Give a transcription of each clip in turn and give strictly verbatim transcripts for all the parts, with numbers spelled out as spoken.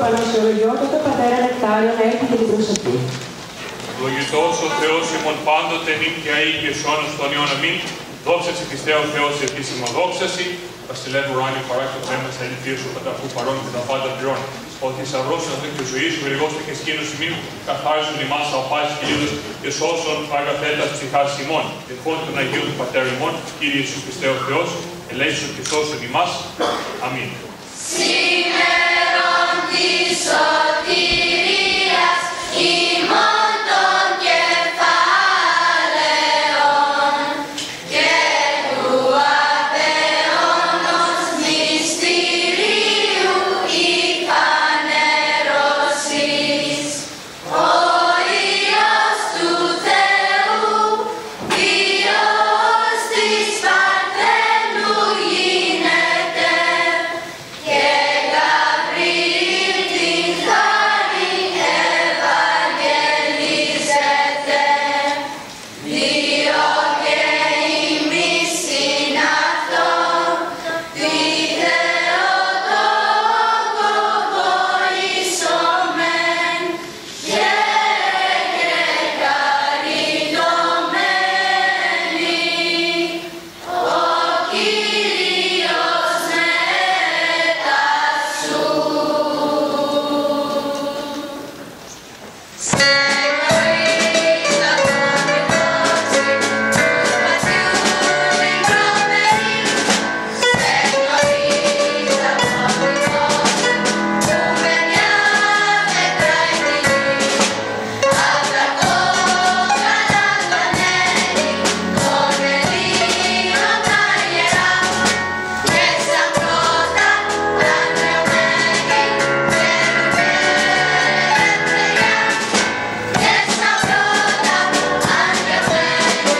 Πανοσιολογιό και τον πατέρα Νεκτάριο να έρθει και την προσωπή. Ευλογητός ο Θεός ημών πάντοτε νυν και αεί και σ' αιώνας των αιών αμήν. Δόξαση Χριστέ ο Θεός η επίσημο δόξαση. Βασιλεύου ουράνιου παράκτο πνεύμα στα ηλικία σου πανταχού παρόν και τα πάντα πληρών. Ο θησαυρός σου αυτή τη ζωή σου, γρηγόστε και σκήνους ημίν, καθάρισον ημάς από πάσης και λίδος και σώσον αγαθέτας ψυχάς ημών. Ευχών των Αγίων του Πατέρα ημών, Κύριε Ιησούς Χριστέ ο Θεός, ελέησον και σώσον ημάς. Αμήν. Σήμερον της σωτηρίας ημών των κεφάλαιων και του απεώνος μυστηρίου η φανέρωσης. Ο Υιός του Θεού, Υιός της Παρθένου γίνεται και Γαβριήλ την χάρη ευαγγελίζεται. Δύο και ημείς συν αυτόν, τη Θεοτόκο βοησόμεν και χαριτωμένοι. Ο Κύριος μετασού. Σε γνωρίζα απομετώσει του Πατιού την τρομερή. Σε γνωρίζα απομετώσει που με μια μετράει τη γη. Απ' τα κόκκαλα των έτη των Ελλήνων τα ιερά και σαν πρώτα ανδρεωμένη Περουβέλια και σαν πρώτα ανδρεωμένη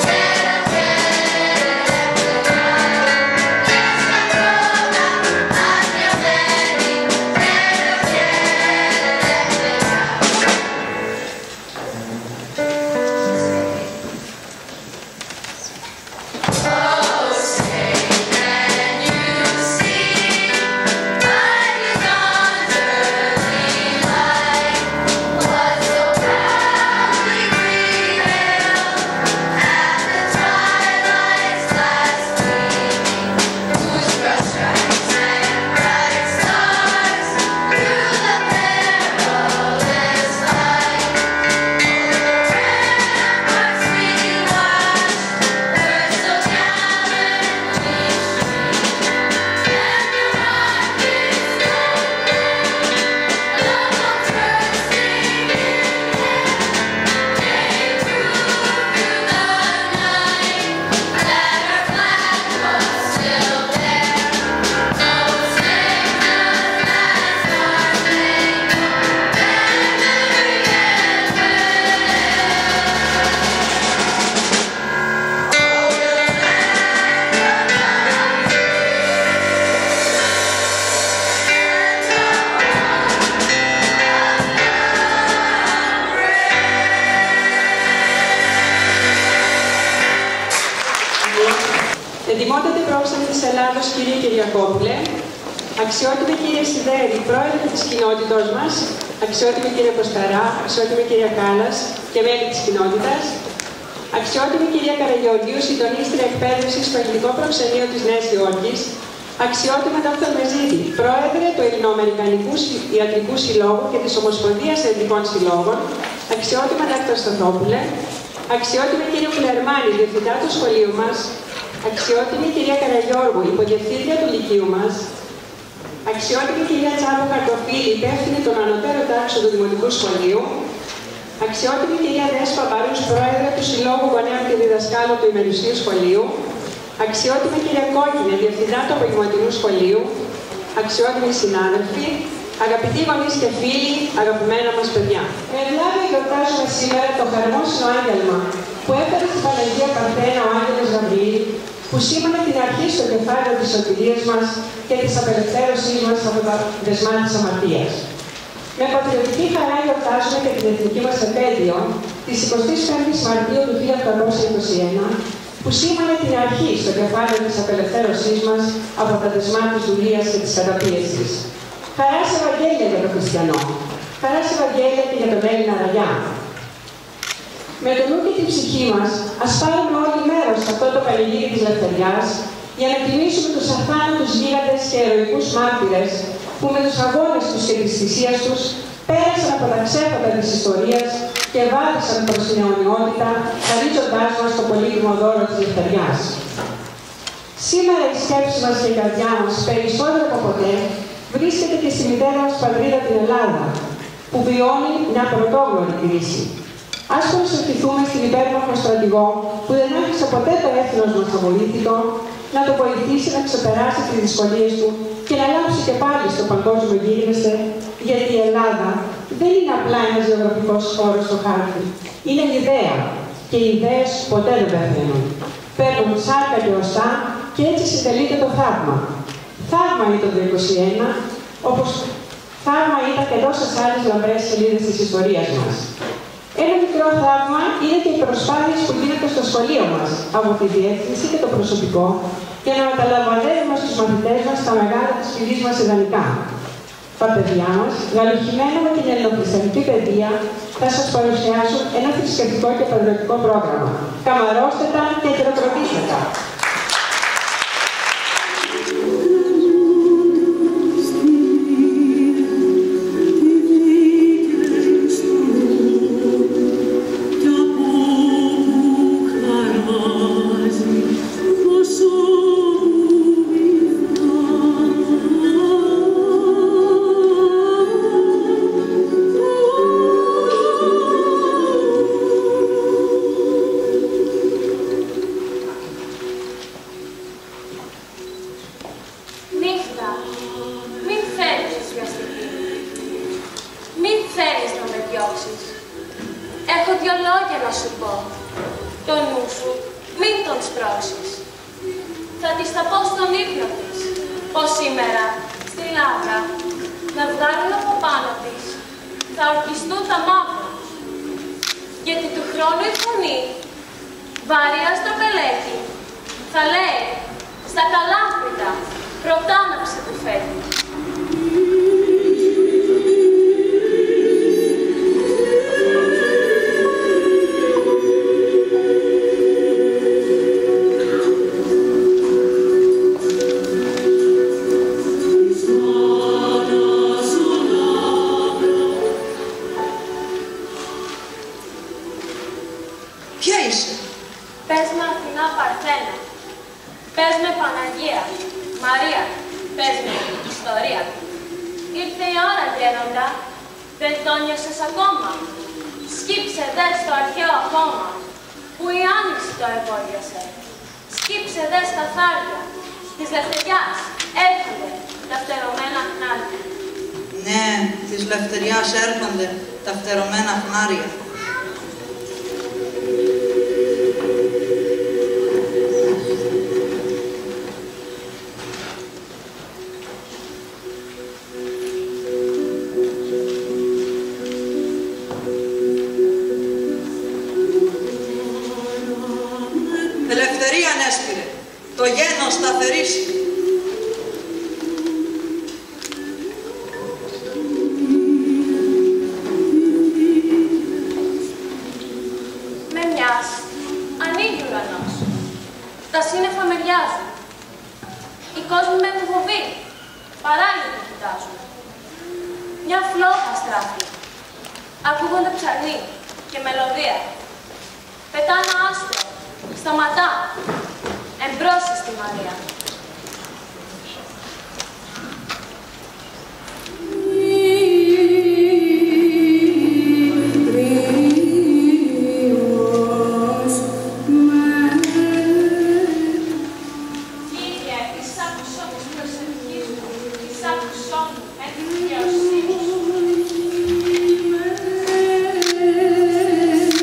Oh, say can you see by the dawn's early light what so proudly prevailed at the twilight's last gleaming, whose broad stripes and bright stars through the perilous fight over the ramparts we watched were so gallantly streaming, and the rockets thundered, the bombs bursting in air, came through through the night, that our flag was still there. No sickness as our fate, Εντιμότατε πρόξενοι της Ελλάδος, κύριε Κυριακόπουλε, αξιότιμη κύριε Σιδέρη, πρόεδρε της κοινότητός μας, αξιότιμη κύριε Κοσταρά, αξιότιμη κυρία Κάλλας και μέλη της κοινότητας, αξιότιμη κυρία Καραγεωργίου, συντονίστρια εκπαίδευσης στο Ελληνικό Προξενείο της Νέας Υόρκης, αξιότιμα δόκτωρ Μεζίδη, πρόεδρε του Ελληνοαμερικανικού Ιατρικού Συλλόγου και της Ομοσπονδίας Ελληνικών Συλλόγων, αξιότιμα δόκτωρ Σταθόπουλε, αξιότιμη κύριε Κλερμάνη, διευθυντά του σχολείου μας, αξιότιμη κυρία Καραγιώργου, υποδιευθύντρια του Λυκείου μας, αξιότιμη κυρία Τσάβο Καρτοφίλη, υπεύθυνη των ανωτέρων τάξεων του Δημοτικού Σχολείου, αξιότιμη κυρία Δέσπα Παρούς, πρόεδρε του Συλλόγου Γονέων και Διδασκάλων του Ημερησίου Σχολείου, αξιότιμη κυρία Κόκκινε, διευθυντά του Απογευματινού Σχολείου, αξιότιμοι συνάδελφοι, αγαπητοί γονείς και φίλοι, αγαπημένα μας παιδιά. Με ευλάβεια γιορτάζουμε σήμερα το χαρμόσυνο άγγελμα που έφερε στην Παναγία Παρθένα ο Άγγελος Γαβριήλ, που σήμανε την αρχή στο κεφάλαιο της σωτηρίας μας και της απελευθέρωσής μας από τα δεσμά της αμαρτίας. Με πατριωτική χαρά γιορτάζουμε και την εθνική μας επέτειο της εικοστής πέμπτης Μαρτίου του χίλια οκτακόσια είκοσι ένα, που σήμανε την αρχή στο κεφάλαιο της απελευθέρωσής μας από τα δεσμά της δουλείας και της καταπίεσης. Χαράς Ευαγγέλια για τον χριστιανό. Χαράς Ευαγγέλια και για τον Έλληνα ραγιά. Με το νου και την ψυχή μας, ας πάρουμε όλοι μέρος σε αυτό το πανηγύρι της ελευθεριάς για να τιμήσουμε τους αθάνατους γίγαντες και ηρωικούς μάρτυρες που με τους αγώνες τους και της θυσίας τους πέρασαν από τα ξέφωτα της ιστορίας και βάδισαν προς την αιωνιότητα, χαρίζοντάς μας το πολύτιμο δώρο της ελευθεριάς. Σήμερα η σκέψη μας και η καρδιά μας, περισσότερο από ποτέ, βρίσκεται και στη μητέρα μας πατρίδα την Ελλάδα, που βιώνει μια πρωτόγνωρη κρίση. Ας προσευχηθούμε στην υπέρμαχο στρατηγό που δεν άφησε ποτέ το έθνος μας αβοήθητο, να το βοηθήσει να ξεπεράσει τις δυσκολίες του και να λάμψει και πάλι στο παγκόσμιο γίγνεσθε, γιατί η Ελλάδα δεν είναι απλά ένας γεωγραφικός χώρος στο χάρτη. Είναι η ιδέα και οι ιδέες ποτέ δεν πεθαίνουν. Παίρνουν σάρκα και οστά και έτσι συντελείται το θαύμα. Θαύμα είναι το είκοσι ένα, όπως θαύμα ήταν και τόσες άλλες λαμπρές σελίδες της ιστορίας μας. Ένα μικρό θαύμα είναι και οι προσπάθειες που γίνονται στο σχολείο μας, από τη διεύθυνση και το προσωπικό, για να μεταλαμβανεύουμε στους μαθητές μας τα μεγάλα της φυλής μας ιδανικά. Τα παιδιά μας, γαλουχημένα με την ελληνοχριστιανική παιδεία, θα σας παρουσιάσουν ένα θρησκευτικό και πατριωτικό πρόγραμμα. Καμαρώστε τα και χειροκροτήστε τα.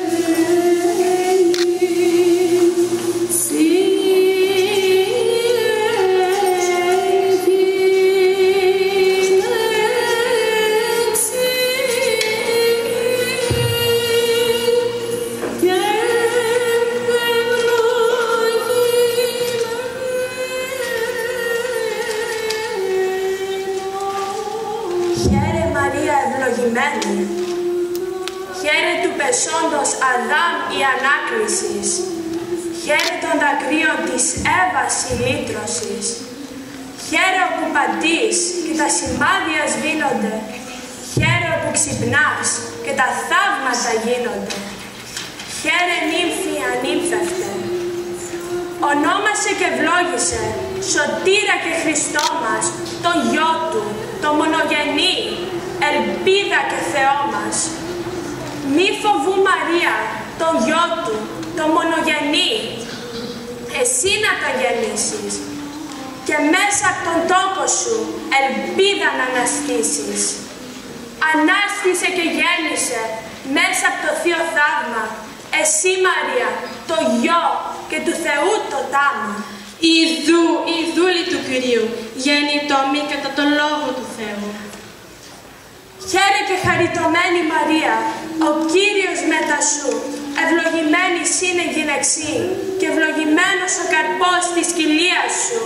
See εσόντος Αδάμ η ανάκλησης. Χαίρε των δακρύων της Εύας η λύτρωσης. Χαίρε όπου πατείς και τα σημάδια σβήνονται. Χαίρε όπου ξυπνάς και τα θαύματα γίνονται. Χαίρε νύμφη ανύμφευτε. Ονόμασε και ευλόγησε Σωτήρα και Χριστό μας, τον Γιο Του, τον μονογενή, ελπίδα και Θεό μας. Μη φοβού Μαρία, τον Γιο Του, τον μονογενή, εσύ να τον γεννήσεις και μέσα από τον τόπο σου ελπίδα να αναστήσεις. Ανάστησε και γέννησε μέσα από το Θείο Θαύμα, εσύ Μαρία, το Γιο και του Θεού το τάμα. Ιδού, η δούλη του Κυρίου, γεννητόμη κατά τον Λόγο του Θεού. Χαίρε και χαριτωμένη Μαρία, ο Κύριος μετά σου, ευλογημένη είναι γυναιξή και ευλογημένος ο καρπός της κοιλίας σου.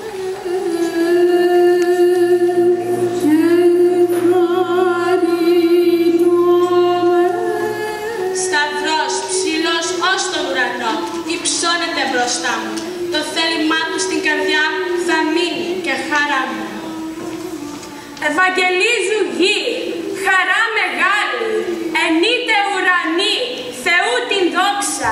Σταυρός ψηλός ως τον ουρανό, υψώνεται μπροστά μου. Το θέλημά του στην καρδιά θα μείνει και χαρά μου. Ευαγγελίζου γη, χαρά μεγάλη, ενείται ουρανή, Θεού την δόξα.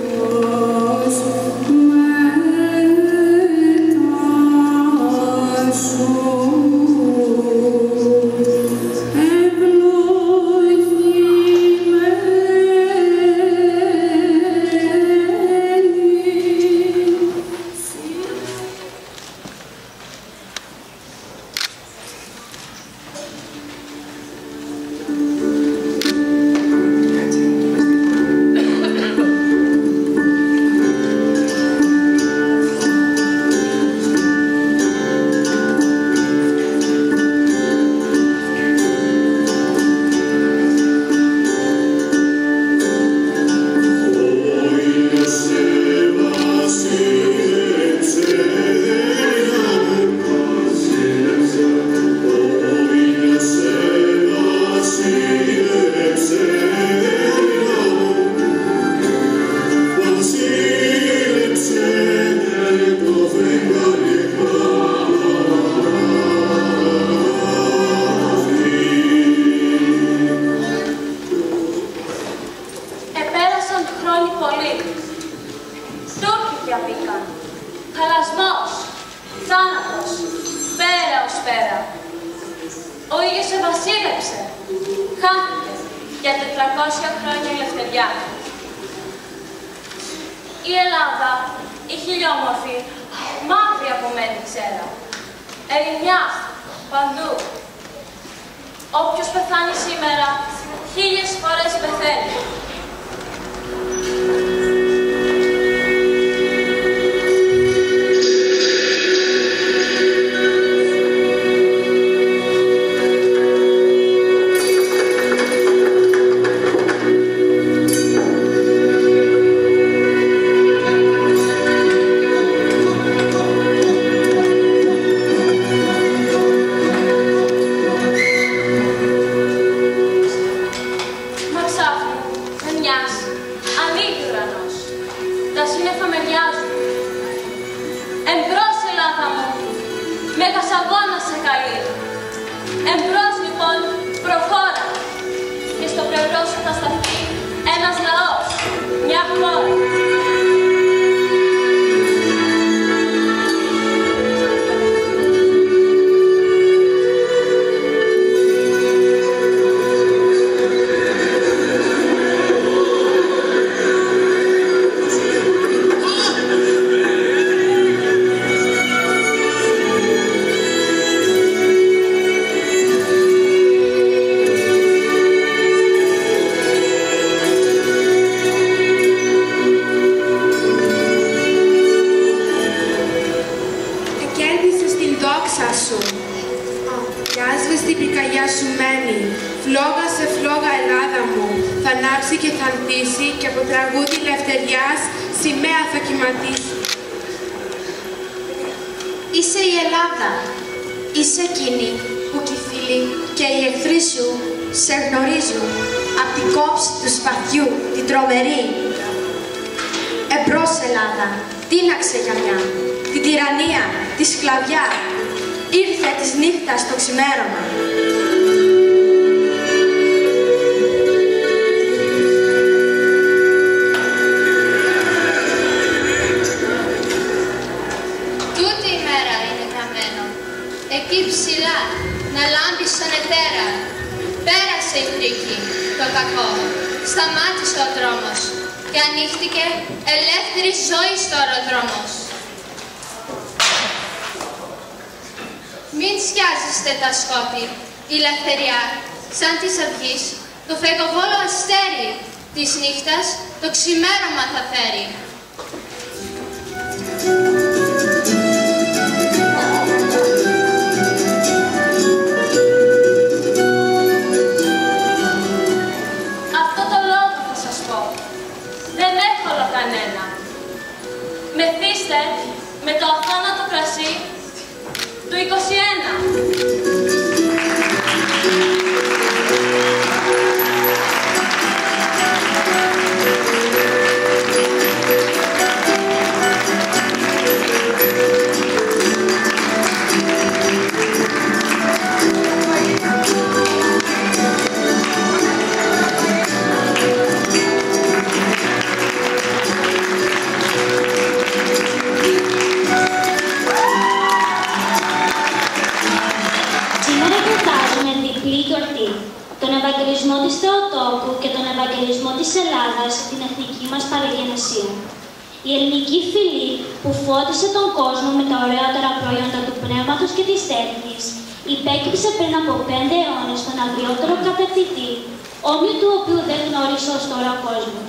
Είσαι η Ελλάδα, είσαι εκείνη που κι οι φίλοι και οι εχθροί σου σε γνωρίζουν. Απ' την κόψη του σπαθιού, την τρομερή. Εμπρός Ελλάδα, τίναξε για μια, την τυραννία, τη σκλαβιά, ήρθε της νύχτας το ξημέρωμα. Τούτη η μέρα είναι γραμμένο, εκεί ψηλά, να λάμπει στον ετέρα. Πέρασε η φρίκη, το κακό, σταμάτησε ο δρόμος και ανοίχτηκε ελεύθερη ζωή τώρα ο δρόμος. Μην σκιάζεστε τα σκότη, η ελευθεριά, σαν της αυγής, το φεγγοβόλο αστέρι, της νύχτας το ξημέρωμα θα φέρει. Αυτό το λόγο θα σας πω. Δεν εύκολο κανένα. Μεθύστε με το αθάνατο κρασί του είκοσι ένα. Τον Ευαγγελισμό της Θεοτόκου και τον Ευαγγελισμό της Ελλάδας, την εθνική μας παραγενεσία. Η ελληνική φυλή που φώτισε τον κόσμο με τα ωραιότερα προϊόντα του πνεύματος και της τέχνης, υπέκυψε πριν από πέντε αιώνες τον αγριότερο κατευθυντή, όμοιο του οποίου δεν γνώρισε ως τώρα ο κόσμος.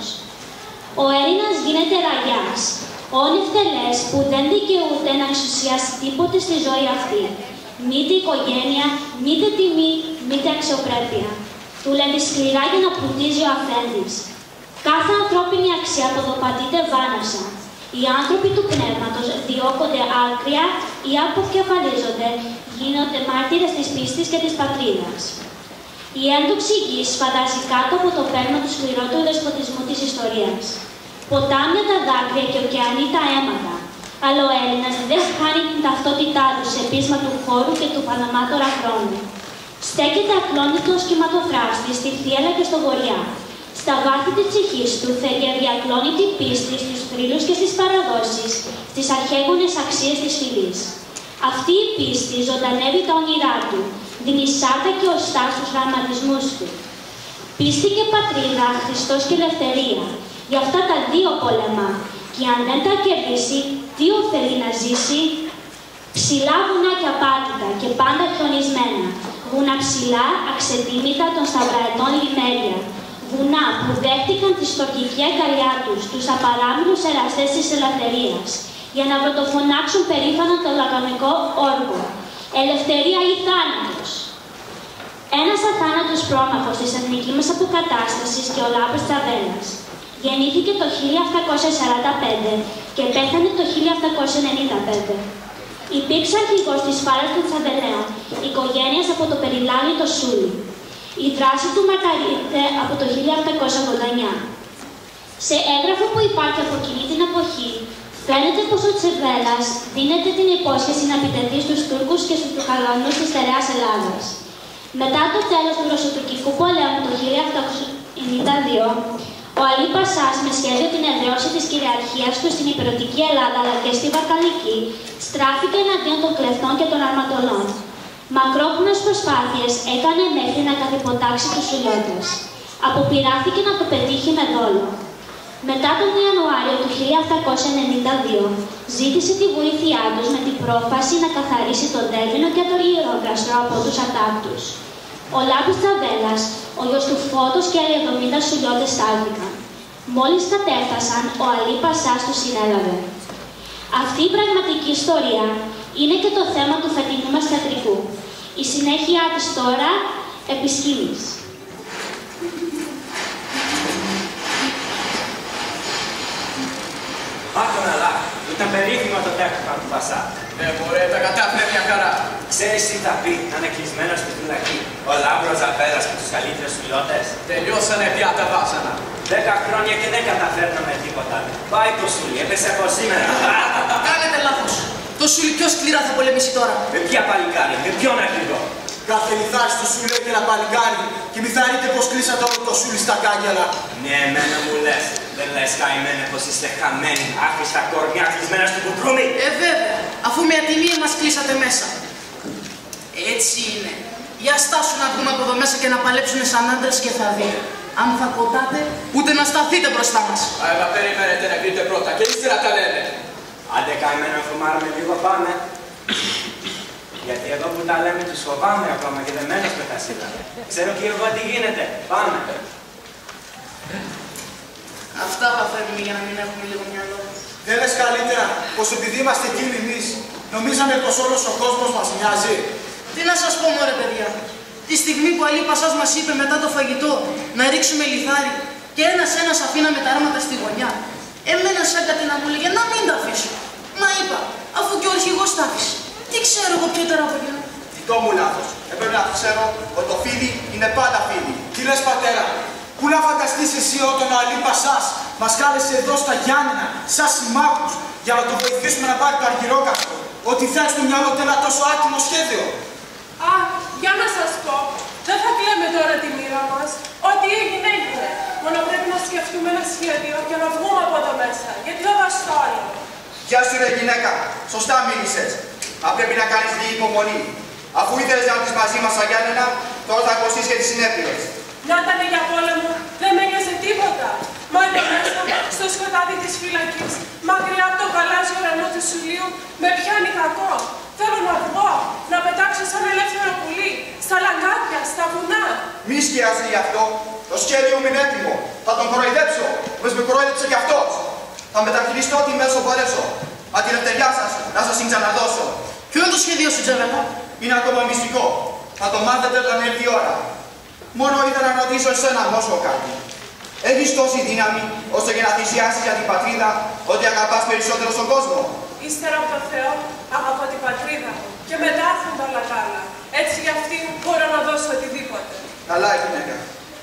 Ο Έλληνας γίνεται ραγιάς, ο νευτελές που δεν δικαιούται να εξουσιάσει τίποτε στη ζωή αυτή. Μήτε οικογένεια, μήτε τιμή, μήτε αξιοπρέπεια. Δουλεύει σκληρά για να πλουτίζει ο αφέντης. Κάθε ανθρώπινη αξία αποδοπατείται βάναυσα. Οι άνθρωποι του πνεύματος διώκονται άκρια ή αποκεφαλίζονται, γίνονται μάρτυρες της πίστης και της πατρίδας. Η έντοξη γης σφαδάζει κάτω από το πέρμα του σκληρότερου δεσποτισμού της ιστορίας. Ποτάμια τα δάκρυα και ωκεανοί τα αίματα. Αλλά ο Έλληνας δεν χάνει την ταυτότητά του σε πείσμα του χώρου και του παναμάτωρα χρόνου. Στέκεται ακλόνητος κυματοφράστης στη θύελα και στο βορειά. Στα βάθη της ψυχής του θέλει αδιακλόνητη πίστη στους θρύλους και στις παραδόσεις, στις αρχαίγονες αξίες της φυλής. Αυτή η πίστη ζωντανεύει τα όνειρά του, δίνει σάρκα και οστά στους γραμματισμούς του. Πίστη και πατρίδα, Χριστός και ελευθερία. Για αυτά τα δύο πόλεμα. Και αν δεν τα κερδίσει, τι ωφελεί να ζήσει? Ψηλά βουνά και απάτητα και πάντα χιονισμένα. Βουνά ψηλά, αξετίμητα των σταυραετών λιμέρια. Βουνά που δέχτηκαν τη στορκική αγκαλιά τους, τους απαράμιλους εραστές της ελευθερίας, για να πρωτοφωνάξουν περήφανα το λακωνικό όργο. Ελευθερία ή θάνατος. Ένας αθάνατος πρόμαχος της εθνικής μας αποκατάστασης και ο Λάμπρος Τσαβέλας. Γεννήθηκε το χίλια επτακόσια σαράντα πέντε και πέθανε το χίλια επτακόσια ενενήντα πέντε. Υπήρξε αρχηγός της Φάρας των Τσαβελαίων, οικογένειας από το Περιλάνι το Σούλι. Η δράση του μαρτυρείται από το χίλια επτακόσια ογδόντα εννιά. Σε έγγραφο που υπάρχει από εκείνη την εποχή, φαίνεται πως ο Τσαβέλας δίνεται την υπόσχεση να επιτεθεί στους Τούρκους και στους Τουρκαλανούς της στερεάς Ελλάδας. Μετά το τέλος του Ρωσοτουρκικού πολέμου το χίλια επτακόσια ενενήντα δύο, ο Αλή Πασάς, με σχέδιο την εδραίωση της κυριαρχίας του στην υπηρετική Ελλάδα αλλά και στη Βαλκανική, στράφηκε εναντίον των κλεφτών και των αρματολών. Μακρόχρονες προσπάθειες έκανε μέχρι να καθυποτάξει τους Σουλιώτες. Αποπειράθηκε να το πετύχει με δόλο. Μετά τον Ιανουάριο του χίλια επτακόσια ενενήντα δύο, ζήτησε τη βοήθειά τους με την πρόφαση να καθαρίσει τον Δέλβινο και τον Ιερόγκαστρο από τους ατάκτους. Ο Λάμπρος Τσαβέλας, ο γιος του Φώτος και άλλοι εβδομήντα Σουλιώτες στάλθηκαν. Μόλις κατέφτασαν, ο Αλή Πασάς τους συνέλαβε. Αυτή η πραγματική ιστορία είναι και το θέμα του φετινού μας θεατρικού. Η συνέχεια της τώρα επί σκηνής. Μάτωνα, αλλά, Ήταν περίφημο το τέχνημα του Πασά. Ναι, μωρέ, τα κατάφερε μια χαρά. Ξέρεις τι θα πει να είναι κλεισμένος στη φυλακή ο Λάμπρος Ζαπέλας και τους καλύτερους φιλότες? Τελειώσανε πια τα βάσανα. Δέκα χρόνια και δεν καταφέρναμε τίποτα. Πάει το Σούλι, έπεσε από σήμερα. Κάνετε λάθος. Το Σούλι πιο σκληρά θα πολεμήσει τώρα. Με ποια παλικάρι, με ποιον ακριβό? Κάθε λιθάρι στο Σούλι έχει ένα παλικάρι και μη θα δείτε πως κλείσατε όλο το Σούλι στα κάγκελα. Ναι, εμένα μου λες. Δεν λες καημένε πως είστε χαμένοι, άχρηστα κορμιά κλεισμένα στο κουκρούμι. Ε, βέβαια, αφού με ατιμία μας κλείσατε μέσα. Έτσι είναι. Για στάσου να βγούμε από εδώ μέσα και να παλέψουμε σαν άντρες και θα δει. Αν θα κοτάτε, ούτε να σταθείτε μπροστά μας. Αλλά περιμένετε να πείτε πρώτα και ύστερα τα λέμε. Άντε καημένα φουμάρουμε λίγο, πάμε. Γιατί εδώ που τα λέμε τους φοβάμαι ακόμα και δεμένος με τα σίδα. Ξέρω και εγώ τι γίνεται. Πάμε. Αυτά παθαίνουμε για να μην έχουμε λίγο μυαλό. Δεν λες καλύτερα πως επειδή είμαστε κύριοι εμείς, νομίζαμε πως όλος ο κόσμος μας μοιάζει? Τι να σας πω μωρέ παιδιά. Τη στιγμή που αλλή Πασάς μας είπε μετά το φαγητό να ρίξουμε λιθάρι και ένας-ένας αφήναμε τα άρματα στη γωνιά, εμένα σαν κάτι να μου λέγε να μην τα αφήσω. Μα είπα, αφού και ο αρχηγός τα άφησε. Τι ξέρω εγώ πιο τερά από εκείνο. Δικό μου λάθος. Έπρεπε να ξέρω ότι το φίδι είναι πάντα φίδι. Τι λες πατέρα, πού να φανταστείς εσύ όταν ο Αλή Πασάς μας κάλεσε εδώ στα Γιάννενα, σαν συμμάχους, για να το βοηθήσουμε να πάρει το αργυρόκαστρο, ότι θέλει στο μυαλό του ένα τόσο άτιμο σχέδιο? Α, για να σας πω, δεν θα κλαίμε τώρα τη μοίρα μας. Ό,τι έγινε έγινε. Μόνο πρέπει να σκεφτούμε ένα σχέδιο και να βγούμε από εδώ μέσα, γιατί δεν βάζει όλο. Γεια σου ρε γυναίκα, σωστά μίλησες. Αν πρέπει να κάνεις λίγη υπομονή. Αφού ήθελες να έρθεις μαζί μας στα Γιάννενα, τώρα θα ακουστείς και τις συνέπειες. Να ήταν για πόλεμο, δεν με νοιάζει τίποτα. Μα εδώ μέσα, στο σκοτάδι της φυλακής, μακριά από το γαλάζιο ουρανό του Σουλίου, με πιάνει κακό. Θέλω να βγω, να πετάξω σαν ελεύθερο πουλί, στα λαγκάκια, στα βουνά. Μη σκιάζει γι' αυτό. Το σχέδιο μου είναι έτοιμο. Θα τον κοροϊδέψω, όπως με κοροϊδέψε κι αυτός. Θα μεταχειριστώ ό,τι μέσω μπορέσω. Αν την ελευθεριά σας, να σας την ξαναδώσω. Ποιο είναι το σχέδιο σου, Τζαβέλα? Είναι ακόμα μυστικό. Θα το μάθετε όταν έρθει η ώρα. Μόνο ήθελα να ρωτήσω εσένα Μόσχο κάτι. Έχεις τόση δύναμη ώστε για να θυσιάσεις για την πατρίδα ότι αγαπάς περισσότερο στον κόσμο? Ύστερα από το Θεό, αγαπώ την πατρίδα μου. Και μετά έρθουν τα όλα τα άλλα. Έτσι για αυτή μπορώ να δώσω οτιδήποτε. Καλά, η γυναίκα.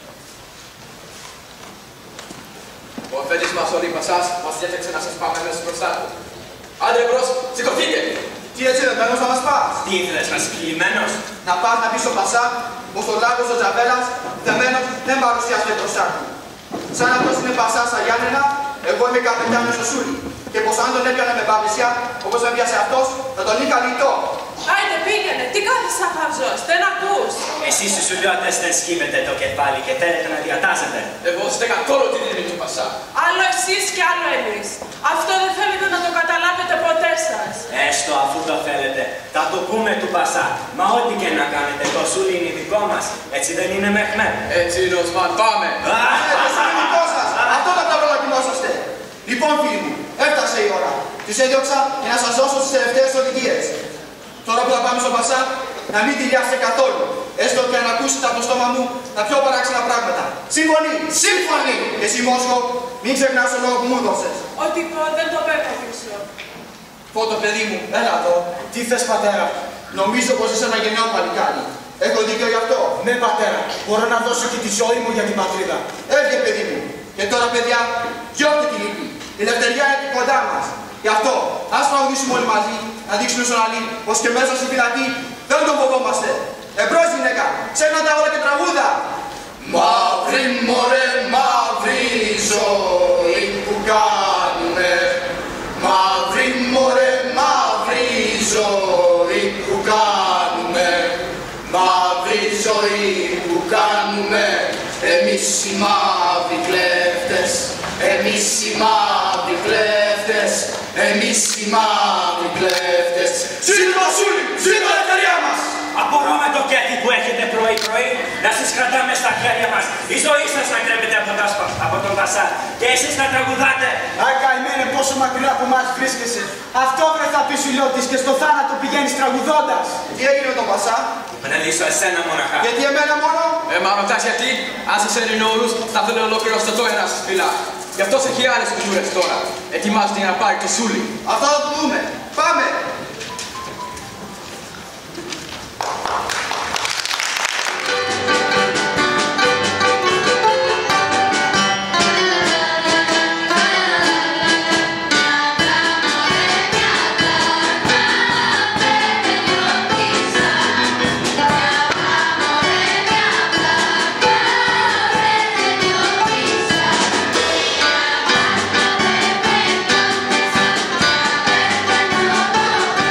Ο αφέντης μας ο Αλή Πασάς μας διέταξε να σας πάμε μέσα μπροστά του. Άντε μπρος, σηκωθείτε! Τι έτσι δεμένος θα μας πας? Τι ήθελες, να είσαι κλειμένος? Να πας να πεις στον Πασά πως ο Λάμπρος ο Τζαβέλας δεμένος δεν παρουσιάζεται μπροστά του. Σαν αυτός είναι Πασάς στα Γιάννενα, εγώ είμαι καπετάνιος στο Σούλι. Και πως αν τον έπιανε με παπλησιά, όπως με πιάσε αυτός, θα τον είχα λιτό. Άιντε πήγαινε, τι κάθεσαι σαν χαυζός, δεν ακούς. Εσείς στους Σουλιώτες δεν σκύβετε το κεφάλι και θέλετε να διατάσσετε. Εγώ είστε καθόλου τη δύναμη του Πασά. Άλλο εσείς και άλλο εμείς. Αυτό δεν θέλετε να το καταλάβετε ποτέ σας. Έστω αφού το θέλετε. Θα το πούμε του Πασά. Μα ό,τι και να κάνετε, το Σούλι είναι δικό μας. Έτσι δεν είναι Μεχμέ? Έτσι είναι Οσμάν, πάμε. Το Σούλι είναι δικό σας. Αυτό θα τα προλακιμόσαστε. Λοιπόν φίλοι μου, έφτασε η ώρα. Τους έδιωξα για να σας δώσω τις τελευταίες οδηγίες. Τώρα που θα πάμε στον Πασά, να μην τη λιάσετε καθόλου. Έστω και αν ακούσετε από το στόμα μου τα πιο παράξενα πράγματα. Σύμφωνοι! Σύμφωνοι! Και εσύ Μόσχο, μην ξεχνάς το λόγο που μου έδωσες. Ότι πω δεν το παίρνω πίσω. Πω το παιδί μου, έλα εδώ. Τι θες πατέρα? Νομίζω πως είσαι ένα γενναίο παλικάρι. Έχω δίκιο γι' αυτό. Ναι πατέρα, μπορώ να δώσω και τη ζωή μου για την πατρίδα. Έβγε παιδί μου. Και τώρα παιδιά, διώχτε τη λύπη. Η ελευθερία είναι κοντά μας. Γι' αυτό, ας τραγουδήσουμε όλοι μαζί, να δείξουμε στον Αλή πως και μέσα στη φυλακή δεν τον φοβόμαστε. Εμπρός γυναίκα, ξέχνα τα όλα και τραγούδα. Μαύρη μωρέ, μαύρη ζωή που κάνουμε. Μαύρη μωρέ, μαύρη ζωή που κάνουμε. Μαύρη ζωή που κάνουμε. Εμείς οι μαύροι κλέφτες. Εμείς οι μαύροι κλέφτες. Εμείς οι μαύροι κλέφτες. Ζήτω το Σούλι, ζήτω η ελευθερία μας. Απορώ με το κέφι που έχετε πρωί-πρωί να σας κρατάμε στα χέρια μας. Η ζωή σας να κρέμεται από, τα, από τον Πασά και εσείς να τραγουδάτε. Αι καημένε πόσο μακριά από μας βρίσκεσαι. Αυτό βρε θα πει Σουλιώτης και στο θάνατο πηγαίνεις τραγουδώντας. Τι έγινε με τον Πασά? Να λύσω εσένα μοναχά. Γιατί εμένα μόνο? Ε, μα ρωτάς γιατί, αν σας έρινε όλους, θα θέλει ολόκληρο στο το ένα σας φυλά. Γι' αυτός έχει άλλες κουλτούρες τώρα. Ετοιμάζεται για να πάρει το σούλι. Αυτό θα το δούμε. Πάμε! Thank you.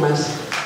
μας.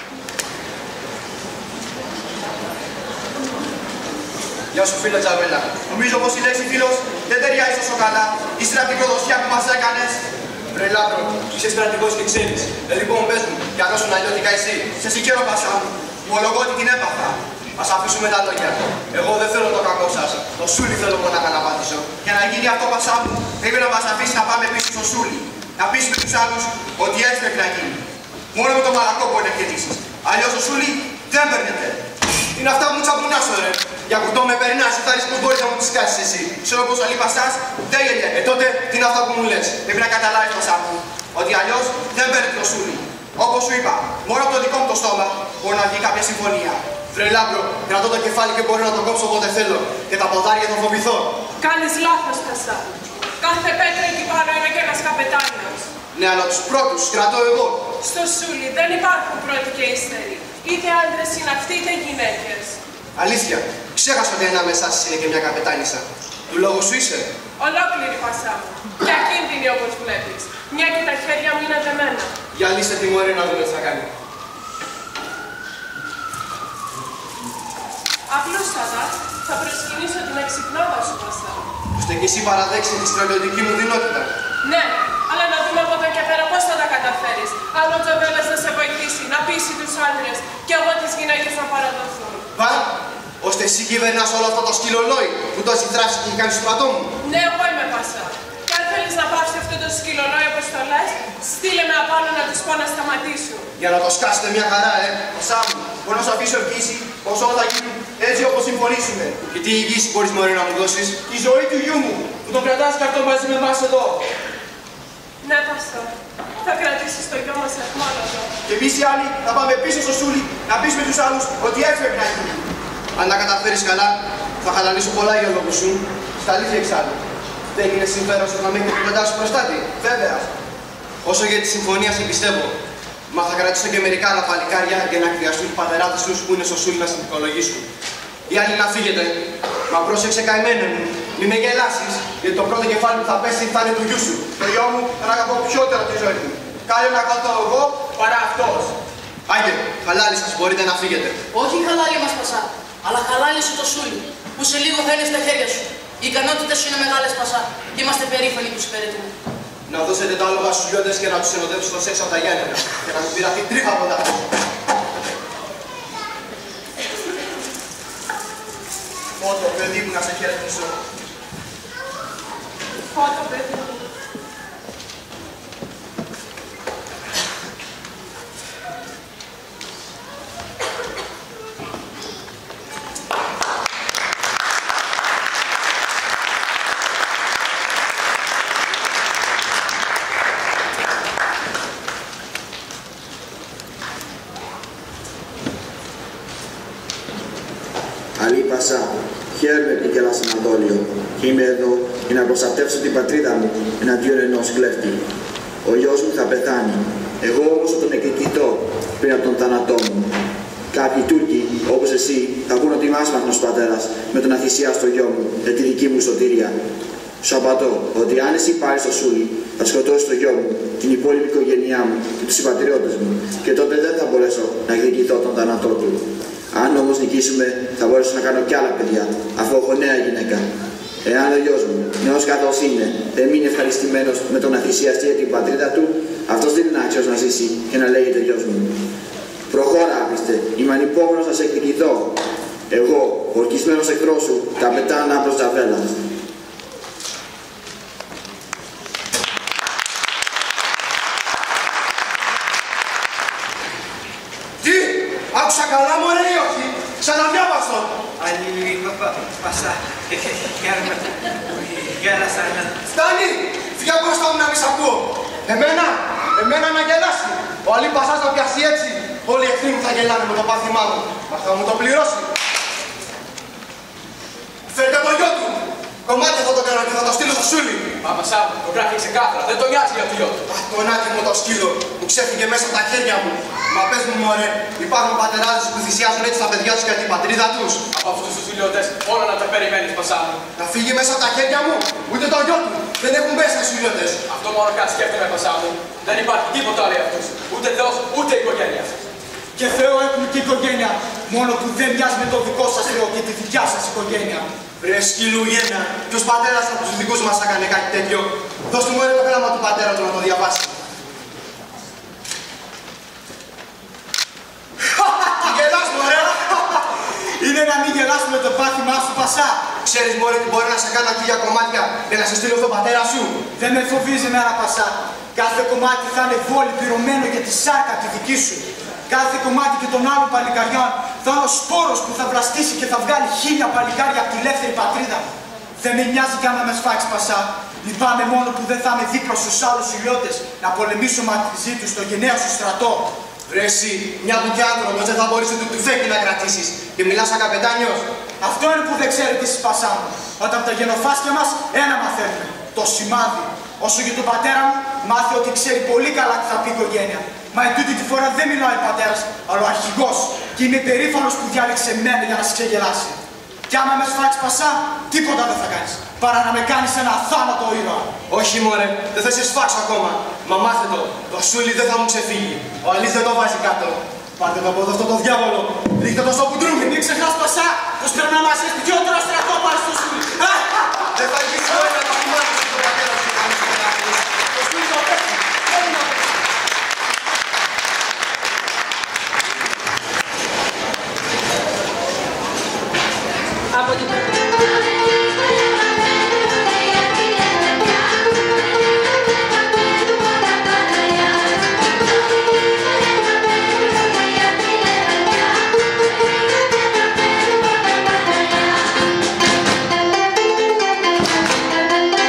Γεια σου φίλε Τζαβέλα. Νομίζω πως η λέξη φίλος δεν ταιριάζει τόσο καλά. Ύστερα από την προδοσιά που μας έκανες. Βρε Λάμπρο, είσαι στρατηγός και ξέρεις. Ε, λοιπόν πες μου, κι αν ήσουν αλλιώτικα εσύ, σε συγχαίρω πασά μου. Ομολογώ ότι την έπαθα. Ας αφήσουμε τα λόγια. Εγώ δεν θέλω το κακό σας. Το Σούλι θέλω μονάχα να πατήσω. Για να γίνει αυτό πασά μου, πρέπει να μας αφήσει να πάμε πίσω στο Σούλι. Να πείσουμε τους άλλους ότι έτσι πρέπει να γίνει. Μόνο με το μαλακό μπορεί να κερδίσεις. Αλλιώς το Σούλι δεν παίρνετε. Είναι αυτά που μου τσαμπουνάσω ρε. Για κουτό με περνάς, θα ρίξεις πως μπορείς να μου τις κάσεις εσύ. Ξέρω πως αλλή πασάς, δεν γελιέ. Ε τότε τι είναι αυτά που μου λες. Πρέπει να καταλάβεις πασά μου. Ότι αλλιώς δεν παίρνει το Σούλι. Όπως σου είπα, μόνο από το δικό μου το στόμα μπορεί να βγει κάποια συμφωνία. Βρε Λάμπρο, κρατώ το κεφάλι και μπορώ να το κόψω όποτε θέλω. Και τα ποδάρια θα φοβηθώ. Κάνεις λάθος, Πασά. Κάθε πέτρα εκεί πάνω είναι και ένας καπετάνιος. Ναι, αλλά τους πρώτους κρατώ εγώ. Στο Σούλι δεν υπάρχουν πρώτοι και ύστεροι. Είτε άντρες είναι αυτοί είτε γυναίκες. Αλήθεια, ξέχασα ότι ένα μέσα σας είναι και μια καπετάνισσα. Του λόγου σου είσαι. Ολόκληρη Πασά μου. Και ακίνδυνη όπως βλέπεις. Μια και τα χέρια μου είναι δεμένα. Για λύστε τη μωρή να δούμε τι θα κάνει. Απλούστατα θα προσκυνήσω την εξυπνάδα σου, Πασά. Ώστε κι εσύ παραδέξει τη στρατιωτική μου δυνότητα. Ναι, αλλά να δούμε από εδώ και πέρα πώς θα τα καταφέρεις. Αν ο Τζαβέλας θα σε βοηθήσει να πείσει τους άντρες και εγώ τις γυναίκες να παραδοθούν. Πα, ώστε εσύ κυβερνάς όλο αυτό το σκυλολόι που το έχει θράψει και έχει κάνει στο στρατό μου. Ναι, εγώ είμαι Πασά. Και αν θέλεις να πάψει αυτό το σκυλολόι όπως το λες, στείλε με απάνω να τους πω να σταματήσουν. Για να το σκάσετε μια χαρά, ε. Πασά μου, μπορώ να σου αφήσω εγγύηση πως όλα θα γίνουν έτσι όπως συμφωνήσουμε. Και τι εγγύηση μπορείς μωρέ να μου δώσεις? Η ζωή του γιού μου, που τον κρατάς και αυτό μαζί με εμάς εδώ. Ναι, Πασά. Θα κρατήσεις το γιο μας αιχμάλωτο. Και εμείς οι άλλοι θα πάμε πίσω στο Σούλι να πείσουμε τους άλλους ότι έτσι πρέπει να γίνει. Αν τα καταφέρεις καλά, θα χαλαλήσω πολλά για λόγους σου. Στα αλήθεια εξάλλου. Δεν είναι συμφέρον σου να μην και κοντά σου προστάτη. Βέβαια. Όσο για τη συμφωνία σε πιστεύω. Μα θα κρατήσω και μερικά άλλα παλικάρια για να εκβιαστούν οι πατεράδες τους που είναι στο Σούλι να στην υπολογίσουν. Οι άλλοι να φύγετε. Μα πρόσεξε καημένε μου. Μη με γελάσεις, γιατί το πρώτο κεφάλι που θα πέσει θα είναι του γιού σου. Το γιο μου θα αγαπώ πιότερο τη ζωή μου. Κάλιο να κρατώ εγώ παρά αυτός. Άγγε, χαλάλι σας, μπορείτε να φύγετε. Όχι χαλάλι μας Πασά, αλλά χαλάλι σου το Σούλι, που σε λίγο θα είναι στα χέρια σου. Οι ικανότητες σου είναι μεγάλες Πασά και είμαστε περήφανοι που σου υπηρετούμε. Να δώσετε τα άλογα στους λιώντες και να τους ενοδεύσουν στο σεξ από τα Γιάννενα και να μου πειραθεί τρίχα από τα αυτά. Φώτο, παιδί μου, να σε χαιρετήσω. Φώτο, παιδί μου. Αλή Πασά, χαίρομαι που γελάς στον Ανατόλιο και είμαι εδώ για να προστατεύσω την πατρίδα μου εναντίον ενός κλέφτη. Ο γιος μου θα πεθάνει, εγώ όμως θα τον εκδικηθώ πριν από τον θάνατό μου. Κάποιοι Τούρκοι, όπως εσύ, θα πούν ότι είμαι άσπαθνος πατέρας με το να θυσιάσω το γιο μου για τη δική μου σωτηρία. Σου απαντώ ότι αν εσύ πάρεις το Σούλι, θα σκοτώσεις το γιο μου, την υπόλοιπη οικογένειά μου και τους συμπατριώτες μου και τότε δεν θα μπορέσω να εκδικηθώ τον θάνατό του. Αν όμως νικήσουμε, θα μπορέσω να κάνω κι άλλα παιδιά, αφού έχω νέα γυναίκα. Εάν ο γιος μου, νέος καθώς είναι, δεν μείνει ευχαριστημένος με το να θυσιαστεί για την πατρίδα του, αυτός δεν είναι άξιος να ζήσει και να λέγεται γιος μου. Προχώρα, άπιστε, είμαι ανυπόμονος να σε εκδικηθώ. Εγώ, ο ορκισμένος εχθρός σου, καπετάν Άμπρος Τζαβέλας. Τι! Άκουσα καλά μωρέ ή όχι! Ξαναδιάβαστο! Αλληλίγο Πασά. Χαίρομαι που γέλασα. Φτάνει! Φύγε μπροστά μου να μη σ' ακούω! Εμένα! Εμένα να γελάσει! Ο Αλή Πασάς να πιάσει έτσι! Όλοι οι εχθροί μου θα γελάνε με το πάθημά μου! Μα θα μου το πληρώσει! Φέρτε το γιο του! Κομμάτια θα το κάνω και θα το στείλω στο Σούλι! Μα Πασά μου, το γράφει ξεκάθαρα, δεν τον νοιάζει για το γιο του. Τον άτιμο το σκύλο που ξέφυγε μέσα από τα χέρια μου! Μα πες μου μωρέ, υπάρχουν πατεράδες που θυσιάζουν έτσι τα παιδιά τους για την πατρίδα τους! Από αυτούς τους δουλειώτες, όλα να τα περιμένεις Πασά μου. Να φύγει μέσα από τα χέρια μου! Ούτε το γιο του! Δεν έχουν μέσα οι δουλειώτες! Αυτό μόνο κάτι σκέφτομαι Πασά μου. Δεν υπάρχει τίποτα άλλο για αυτούς. Ούτε Θεός, ούτε η οικογένεια σας. Και Θεό έχουμε και οικογένεια. Μόνο που δεν μοιάζει με το δικό σας Θεό και τη δικιά σας οικογένεια. Ρε σκύλου γέννα, ποιος πατέρας από τους δικούς μας έκανε κάτι τέτοιο? Δώστε μου το γράμμα του πατέρα του να το διαβάσει. Τι γελάς μωρέ! Είναι να μην γελάσουμε το πάθημά σου, Πασά. Ξέρεις μωρέ τι μπορεί να σε κάνω χίλια κομμάτια για να σε στείλω στον πατέρα σου. Δεν με φοβίζει εμένα, Πασά. Κάθε κομμάτι θα είναι βόλι πυρωμένο για τη σάρκα τη δική σου. Κάθε κομμάτι και των άλλων παλικαριών θα είναι ο σπόρος που θα βλαστήσει και θα βγάλει χίλια παλικάρια από τη ελεύθερη πατρίδα μου. Δεν με νοιάζει καν να με σφάξει, Πασά. Λυπάμαι μόνο που δεν θα είμαι δίπλα στους άλλους ηλιώτες να πολεμήσω μαζί τους στο γενναίο σου στρατό. Ρε εσύ, μια δουλειά άνθρωπος δεν θα μπορείς ούτε του φέκι να κρατήσεις και μιλάς σαν καπετάνιος. Αυτό είναι που δεν ξέρετε εσείς, Πασά μου. Όταν από τα γενοφάσκια μας ένα μαθαίνουμε. Το σημάδι. Όσο για τον πατέρα μου, μάθε ότι ξέρει πολύ καλά τι θα πει η οικογένεια. Μα ετούτη τη φορά δεν μιλάει ο πατέρας, αλλά ο αρχηγός. Και είμαι περήφανος που διάλεξε εμένα για να σε ξεγελάσει. Κι άμα με σφάξεις, Πασά, τίποτα δεν θα κάνεις. Παρά να με κάνεις ένα θάνατο ήρωα. Όχι μωρέ, δεν θα σε σφάξω ακόμα. Μα μάθε το, το σούλι δεν θα μου ξεφύγει. Ο Αλής δεν το βάζει κάτω. Πάρτε το από εδώ αυτό το διάβολο. Ρίχτε το στο κουντρούμι. Μην ξεχνάς, Πασά, πως πρέπει να μας έρθει πιότερο στρατό πάρει στο σούλι. Δεν θα γίνει όλα να θυμάσαι στον πατέρα σου να κάνεις το. Το σούλι το πέφτει. Από την Thank you.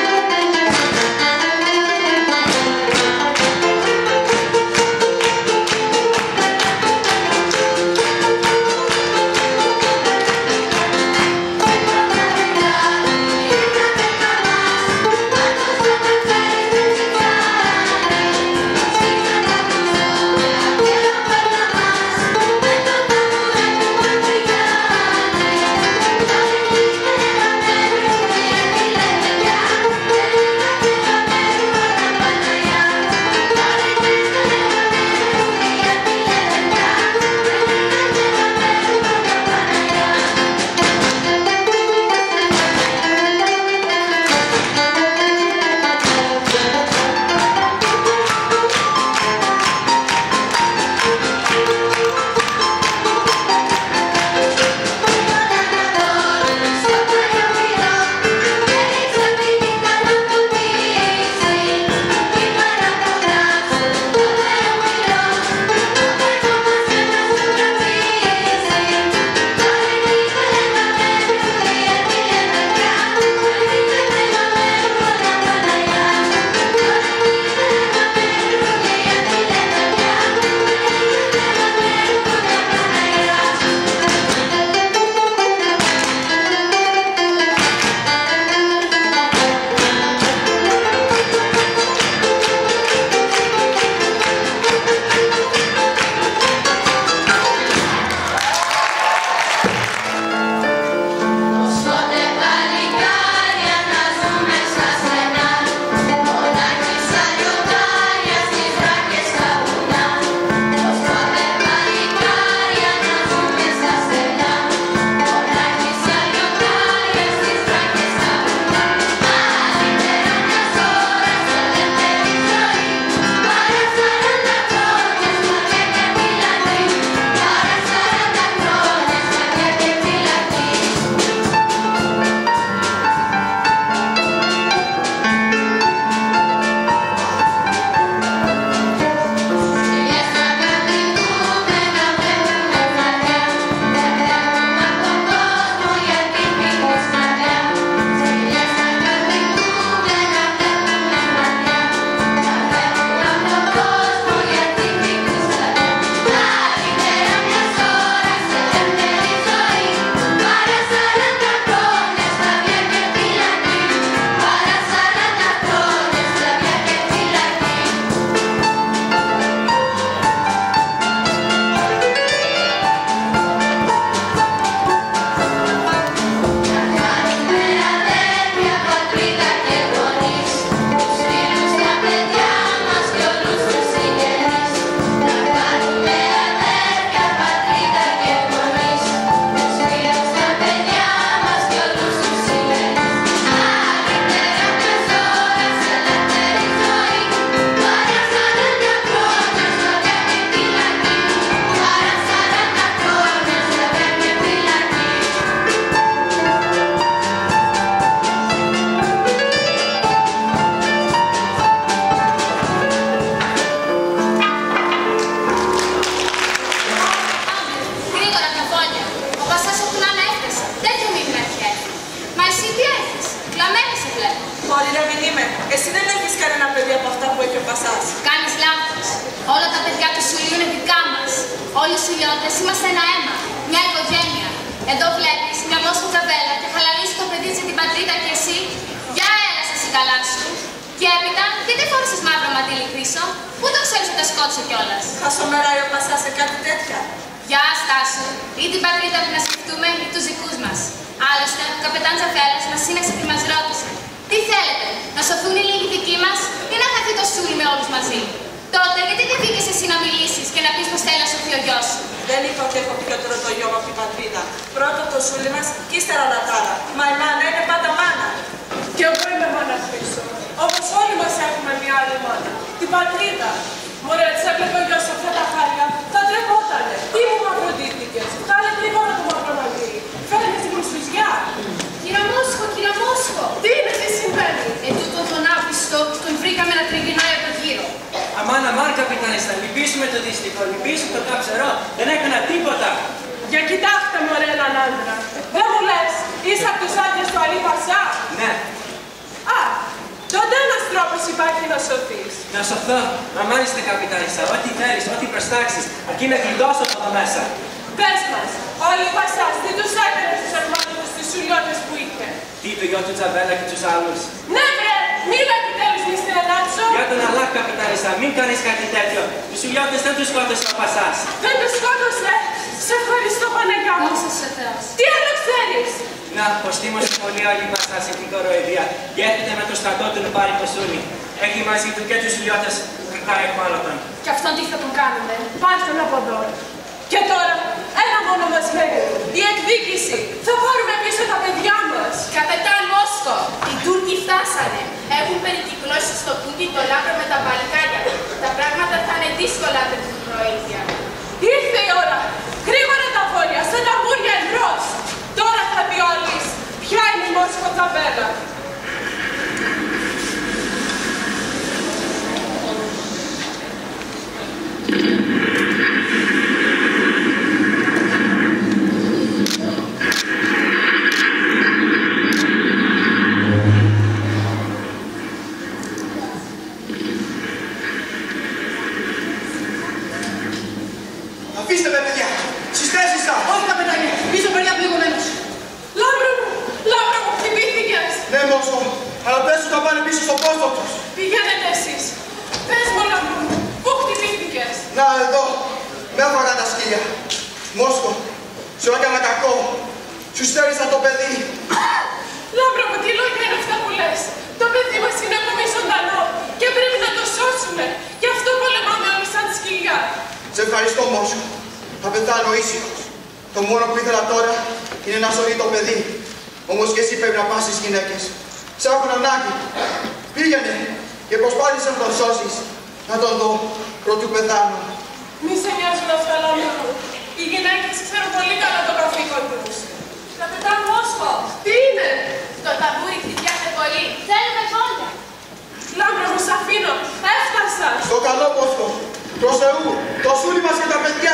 Όλοι οι Σουλιώτες είμαστε ένα αίμα, μια οικογένεια. Εδώ βλέπεις μια μόσχα τζαβέλα και χαλαλίζει το παιδί της την πατρίδα και εσύ. Για έλα σας η καλά σου. Και έπειτα, γιατί φόρεσες μαύρο μαντίλι χρύσο, πού το ξέρεις ότι τα σκότωσε κιόλας. Χασομεράει ο Πασάς σε κάτι τέτοια. Γεια, Στάσου. Ή την πατρίδα που να σκεφτούμε ή τους δικούς μας. Άλλωστε, ο καπετάν Τζαβέλας μας σύναξε και μας ρώτησε. Τι θέλετε, να σωθούν οι λίγοι δικοί μας ή να χαθεί το σούλι με όλους μαζί. Τότε, γιατί δεν βγήκες εσύ να μιλήσεις και να πεις πως θέλει να σωθεί ο γιος σου. Δεν είπα ότι έχω πιότερο το γιο μου από την πατρίδα. Πρώτα το σούλι μας και ύστερα λατάρα. Μα η μάνα είναι πάντα μάνα. Κι εγώ είμαι μάνα Χρύσο. Όπως όλοι μας έχουμε μια άλλη μάνα. Την πατρίδα. Μωρέ, έτσι έβλεπε ο γιος αυτά τα χάρια. Θα τρεπότανε. Τι μου μαυροντήθηκες. Βγάλε γρήγορα το μαύρο μαντίλι. Φέρνε την μουσουζιά. Κύρα Μόσχο, κύρα Μόσχο. Τι είναι, τι συμβαίνει. Ετούτον τον άπιστο τον βρήκαμε να τριγυρνάει από γύρω. Αμάν, αμάν, καπιτάνιστα, λυπήσουμε το δυστυχό, λυπήσουμε το καψερό. Δεν έκανα τίποτα. Για κοιτάξτε μωρέ έναν άντρα. Δεν μου λες, είσαι από τους άντρες του Αλή Πασά. Ναι. Α, τότε ένας τρόπος υπάρχει να σωθείς. Να σωθώ. Μα μάλιστα, καπιτάνιστα, ό,τι θέλεις, ό,τι προστάξεις, αρκεί να γλιτώσω από εδώ μέσα. Πες μας, ο Αλή Πασάς τι τους έκανε στους αρμόδους τους Σουλιώτες που είχε. Τι, το γιο του Τζαβέλα και τους άλλους. Ναι, βρε, μίλα επιτέλους μη στην Ελλάδα. Για τον Αλλάχ, καπιτάνιστα, μην κάνεις κάτι τέτοιο. Τους Σουλιώτες δεν τους σκότωσε ο Πασάς. Δεν τους σκότωσε. Σε ευχαριστώ, Παναγιά μου. Δόξα σε Θεός. Τι άλλο ξέρεις. Να, πως θύμωσε πολύ ο Αλή Πασάς σε την κοροϊδία και έρχεται με το στρατό του να πάρει το σούλι. Έχει μαζί του και τους Σουλιώτες κακά εχμάλωτον. Και αυτόν τι θα τον κάνουμε. Πάρτε τον από εδώ. Και τώρα, ένα μόνο μας μένει. Η εκδίκηση. Θα πάρουμε πίσω τα παιδιά μας. Καπετάν Μόσχο, οι Τούρκοι φτάσανε. Έχουν περικυκλώσει στο κούτι το λάμπρο με τα παλικάρια. Τα πράγματα θα είναι δύσκολα με την προήθεια. Ήρθε η ώρα. Γρήγορα τα βόλια, σαν τα μπούρια εμπρός. Τώρα θα δει ο Αλής. Ποια είναι η Μόσχο Τζαβέλα. Αφήστε με, παιδιά! Στις θέσεις σας! Όχι, καπετάνιε! Πίσω παιδιά πληγωμένος! Λάμπρο μου! Λάμπρο μου! Χτυπήθηκες! Ναι, Μόσχο, αλλά πες τους να πάνε πίσω στο πόστο τους! Πηγαίνετε εσείς! Πες μου, Λάμπρο μου! Πού χτυπήθηκες! Να, εδώ! Με έφαγαν τα σκύλια! Μόσχο, σου έκανα κακό! Σου στέρισα το παιδί! Λάμπρο μου, τι λόγια είναι αυτά που λες! Το παιδί μας είναι ακόμη ζωντανό και πρέπει να το σώσουμε! Γι' αυτό πολεμάμε όλοι σαν σκυλιά! Σε ευχαριστώ, Μόσχο. Θα πεθάνω ήσυχος. Το μόνο που ήθελα τώρα είναι να σωθεί το παιδί. Όμως και εσύ πρέπει να πας στις γυναίκες. Σ' έχουν ανάγκη. Πήγαινε και προσπάθησε να τον σώσεις. Να τον δω πρωτού πεθάνω. Μη σε νοιάζουν αυτά, Λάμπρο μου. Οι γυναίκες ξέρουν πολύ καλά το καθήκον τους. Καπετάν Μόσχο, Τι είναι! το ταμπούρι χτυπιάται πολύ. Θέλουμε φόλια. Λάμπρο μου, σ' αφήνω. Έφτασα. Στο καλό, Μόσχο. Προς Θεού, το σούλι μας και τα παιδιά.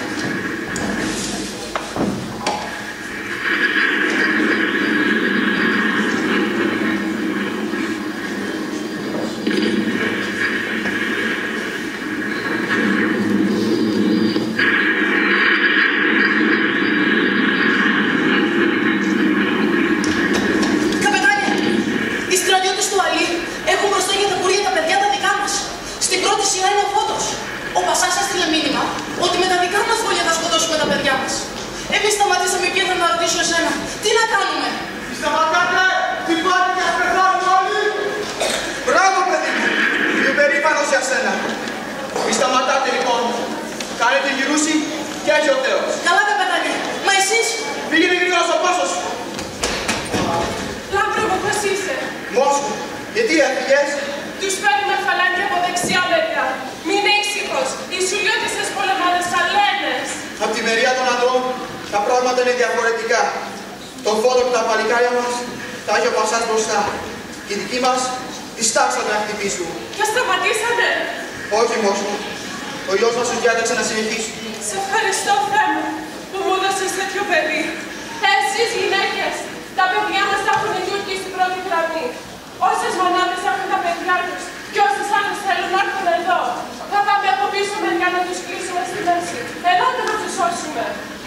Σε ευχαριστώ, Θεέ μου, που μου έδωσες τέτοιο παιδί. Εσείς, γυναίκες, τα παιδιά μας τα έχουν οι Τούρκοι στην πρώτη γραμμή. Όσες μονάδες έχουν τα παιδιά τους και όσες άλλες θέλουν να έρθουν εδώ. Θα πάμε από πίσω μερικά να τους κλείσουμε στη μέση. Ελάτε να τους σώσουμε.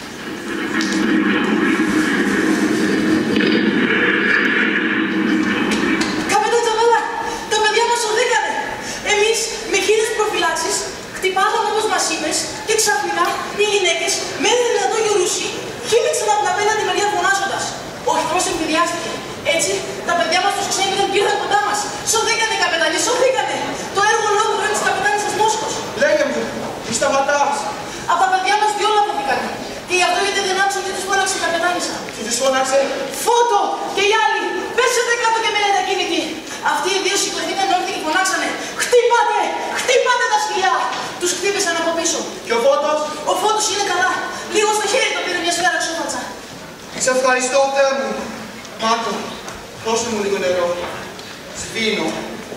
Καπετάν Τζαβέλα, τα παιδιά μας οδήγανε. Εμείς με χίλιες προφυλάξεις χτυπάγαμε όπως μας είπες και ξαφνικά οι γυναίκες με ένα δυνατό γερούσι χύμιξαν από την απέναντι μεριά φωνάζοντας. Ο εχθρός εμφυδιάστηκε. Έτσι, τα παιδιά μας τους ξέμειναν και ήρθαν κοντά μας. Σωθήκανε, καπετάνιε, σωθήκανε. Το έργο λόγω είναι της καπετάνισσας Μόσχος. Λέγε μου, μη σταματάς. Από τα παιδιά μας δυο λαβωθήκανε. Και γι' αυτό γιατί δεν άκουσα και τους φώναξε η καπετάνισσα. Τι τους φώναξε? Φώτο! Και οι άλλοι! Πέσετε κάτω και μένετε ακίνητοι. Αυτοί οι δύο σηκωθήκαν όρθιοι και φωνάξανε. Χτύπατε! Χτύπατε τα σκυλιά! Τους χτύπησαν από πίσω. Και ο Φώτος? Ο Φώτος είναι καλά. Λίγο στο χέρι το πήρε μια σφαίρα ξόφατσα. Σε ευχαριστώ, Θεέ μου. Μάρκο, δώσε μου λίγο νερό. Σβήνω.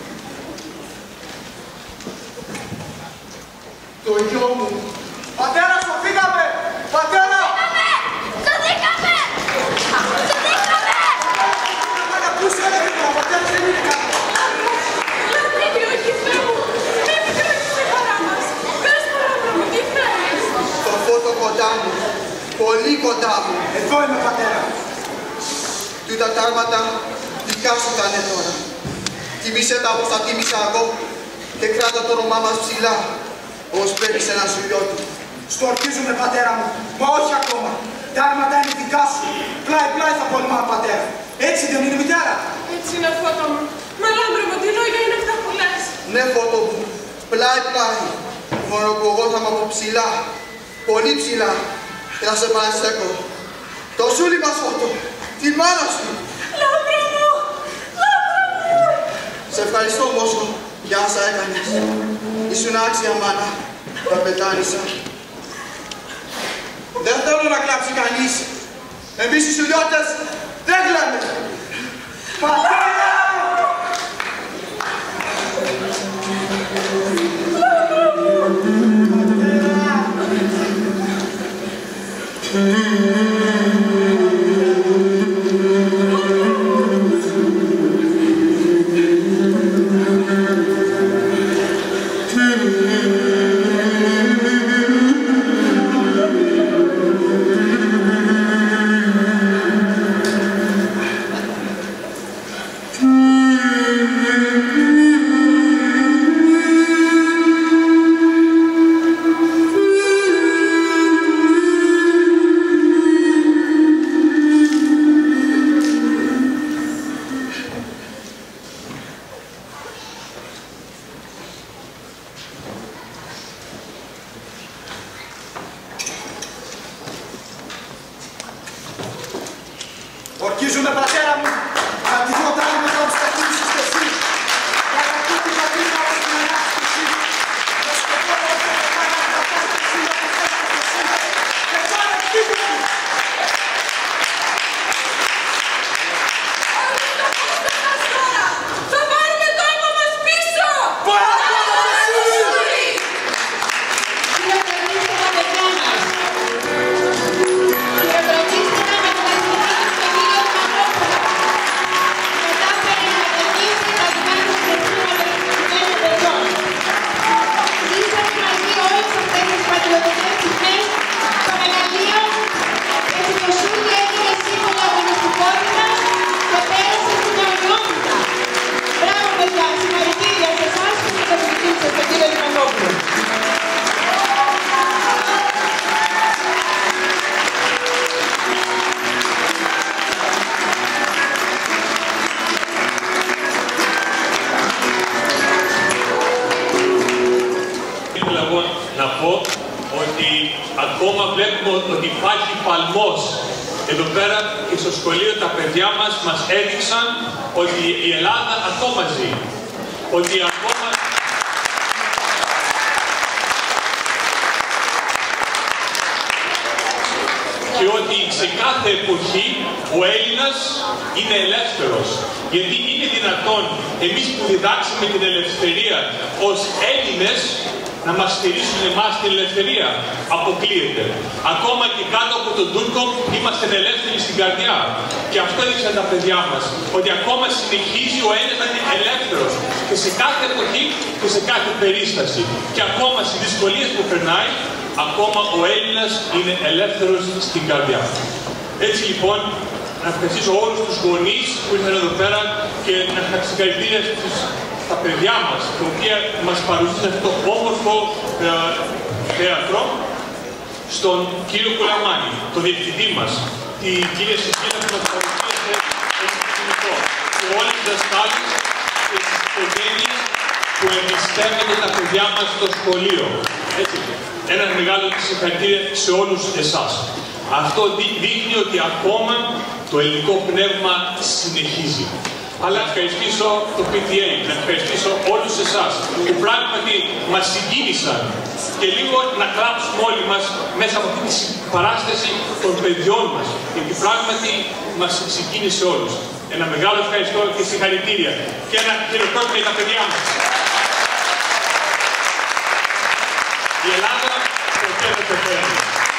Το γιο μου. Πατέρα, σωθήκαμε! Πατέρα! Σωθήκαμε! Σωθήκαμε! Πατέρα, πού σε έλεγε τώρα, πατέρα, δεν είναι κάτι. Λατρίδι, όχι Θεέ μου. Μη επικράτησε τη χαρά μας. Πες παράδειγμα μου, τι θέλεις. Το Φώτο κοντά μου. Πολύ κοντά μου. Εδώ είμαι, πατέρα. Τούτα τα άρματα δικά σου θα είναι τώρα. Τιμήσε τα όπως τα τίμησα εγώ και κράτα το όνομά μας ψηλά, όπως πρέπει σε ένα σουλιό του. Στορκίζομαι, πατέρα μου, μα όχι ακόμα. Τα άρματα είναι δικά σου. Πλάι-πλάι θα πολεμάμε, πατέρα. Έτσι δεν είναι, μητέρα? Έτσι είναι, Φώτο μου. Μα λάμπρο μου, τι λόγια είναι αυτά που λες. Ναι, Φώτο μου, πλάι-πλάι. Μόνο που εγώ θα είμαι από ψηλά, πολύ ψηλά, και θα σε παραστέκω. Το σούλι μας, Φώτο, τη μάνα σου. Λάμπρο μου, λάμπρο μου. Σε ευχαριστώ, Μόσχο, για όσα έκανες. Ήσουν άξια, μάνα, καπετάνισσα. Δεν θέλω να κλάψει κανείς. Εμείς οι σουλιώτες δεν κλαίμε. Πατέρα! Ορκίζομαι, πατέρα μου, να τη δω τα άρματα όπως τα κίνησες και εσύ. Να κρατώ την πατρίδα μας στην ανάσκηση. Με σκοπό να έχω το πράγμα να τα φέρω εσύ, να το φέρω και εσύ. Και τώρα χτύπησε! Θα πάρουμε το αίμα μας πίσω! Να πω ότι ακόμα βλέπουμε ότι υπάρχει παλμός. Εδώ πέρα και στο σχολείο τα παιδιά μας μας έδειξαν ότι η Ελλάδα ακόμα ζει. Ότι ακόμα... και ότι σε κάθε εποχή ο Έλληνας είναι ελεύθερος. Γιατί είναι δυνατόν εμείς που διδάξουμε την ελευθερία ως Έλληνες να μας στηρίσουν εμάς την ελευθερία? Αποκλείεται. Ακόμα και κάτω από τον Τούρκο είμαστε ελεύθεροι στην καρδιά. Και αυτό έδειξαν τα παιδιά μας, ότι ακόμα συνεχίζει ο Έλληνας να είναι ελεύθερος και σε κάθε εποχή και σε κάθε περίσταση. Και ακόμα στις δυσκολίες που περνάει, ακόμα ο Έλληνας είναι ελεύθερος στην καρδιά. Έτσι λοιπόν, να ευχαριστήσω όλους τους γονείς που ήρθαν εδώ πέρα και να ευχαριστήσω συγχαρητήρια στα παιδιά μας, τα οποία μας παρουσίασαν αυτό το όμορφο ε, θέατρο, στον κύριο Κουλαμάνη, τον διευθυντή μας, τη κυρία Συγγίνα που μας παρουσίασε το σκηνικό, και όλοι οι δασκάλες και τις οικογένειες που εμπιστεύονται τα παιδιά μας στο σχολείο. Έτσι, ένα μεγάλο συγχαρητήρια σε όλους εσάς. Αυτό δείχνει ότι ακόμα το ελληνικό πνεύμα συνεχίζει. Αλλά να ευχαριστήσω το πι τι έι, να ευχαριστήσω όλους εσάς που πράγματι μας συγκίνησαν και λίγο να κλάψουμε όλοι μας μέσα από αυτή τη παράσταση των παιδιών μας, γιατί πράγματι μας συγκίνησε όλους. Ένα μεγάλο ευχαριστώ και συγχαρητήρια και ένα χειροκρότημα για τα παιδιά μας. Η Ελλάδα ποτέ δεν πεθαίνει.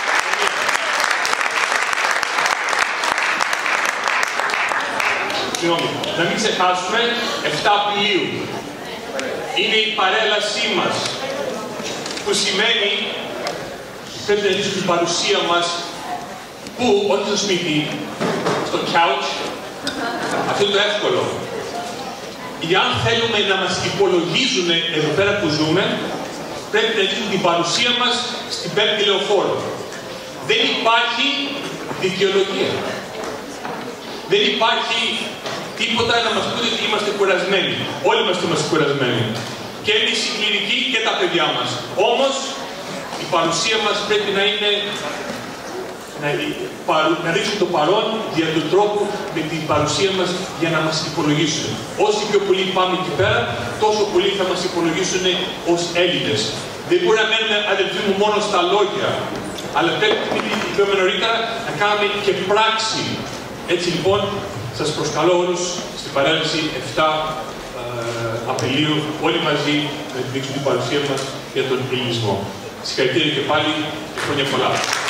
Συγγνώμη, να μην ξεχάσουμε επτά Απριλίου. Είναι η παρέλασή μας, που σημαίνει πρέπει να δείξουμε την παρουσία μας που, όχι στο σπίτι, στο couch, αυτό είναι το εύκολο. Ή αν θέλουμε να μας υπολογίζουν εδώ πέρα που ζούμε, πρέπει να δείξουμε την παρουσία μας στην Πέμπτη Λεωφόρο. Δεν υπάρχει δικαιολογία. Δεν υπάρχει τίποτα να μας πούν ότι είμαστε κουρασμένοι. Όλοι μας είμαστε κουρασμένοι. Και εμείς οι κληρικοί και τα παιδιά μας. Όμως, η παρουσία μας πρέπει να είναι να, να ρίξουν το παρόν δια του τρόπου με την παρουσία μας για να μας υπολογίσουν. Όσο πιο πολύ πάμε εκεί πέρα, τόσο πολύ θα μας υπολογίσουν ως Έλληνες. Δεν μπορεί να μένουμε, αδελφοί μου, μόνο στα λόγια. Αλλά πρέπει, επειδή είπαμε νωρίτερα, να κάνουμε και πράξη. Έτσι λοιπόν, σας προσκαλώ όλους στην παρέλαση επτά Απριλίου, όλοι μαζί να δείξουν την παρουσία μας για τον ελληνισμό. Συγχαρητήρια και πάλι και χρόνια πολλά.